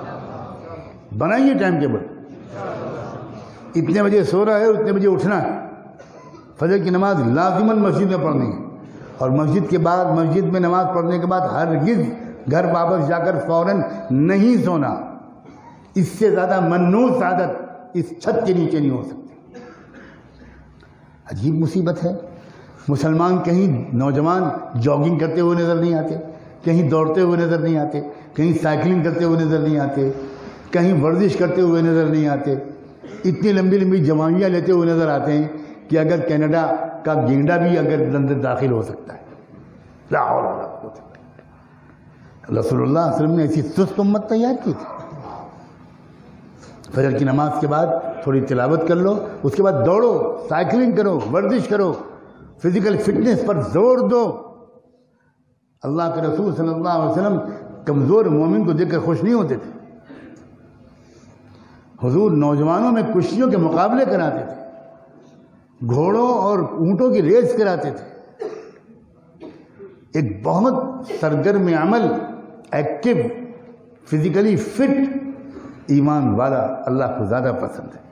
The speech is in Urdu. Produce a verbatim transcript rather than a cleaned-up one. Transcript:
بنائیے ٹائم ٹیبل، اتنے بجے سو رہا ہے اتنے بجے اٹھنا ہے، فجر کی نماز لازماً مسجد میں پڑھنی ہے، اور مسجد کے بعد مسجد میں نماز پڑھنے کے بعد ہرگز گھر واپس جا کر فوراً نہیں سونا، اس سے زیادہ منحوس عادت اس چھت کے نیچے نہیں ہو سکتی۔ عجیب مصیبت ہے، مسلمان کہیں نوجوان جاگنگ کرتے ہوئے نظر نہیں آتے، کہیں دوڑتے ہوئے نظر نہیں آتے، کہیں سائیکلنگ کرتے ہوئے نظر نہیں آتے، کہیں ورزش کرتے ہوئے نظر نہیں آتے، اتنی لمبی لمبی جوانیاں لیتے ہوئے نظر آتے ہیں کہ اگر کینیڈا کا گینڈا بھی اگر اندر داخل ہو سکتا ہے۔ لا حول ولا قوت الا باللہ۔ رسول اللہ صلی اللہ علیہ وسلم نے ایسی سست امت تیار کی تھی۔ فجر کی نماز کے بعد تھوڑی تلاوت کر لو، اس کے بعد دوڑو، سائیکلنگ کرو، ورزش کرو، فزیکل فٹنس پر زور دو۔ اللہ کے رسول صلی اللہ علیہ وسلم کمزور مومن کو دیکھ کر خوش نہیں ہوتے تھے، حضور نوجوانوں میں کشتیوں کے مقابلے کراتے تھے، گھوڑوں اور اونٹوں کی ریس کراتے تھے۔ ایک بہت سرگرم عمل، ایکٹیو، فزیکلی فٹ ایمان والا اللہ کو زیادہ پسند ہے۔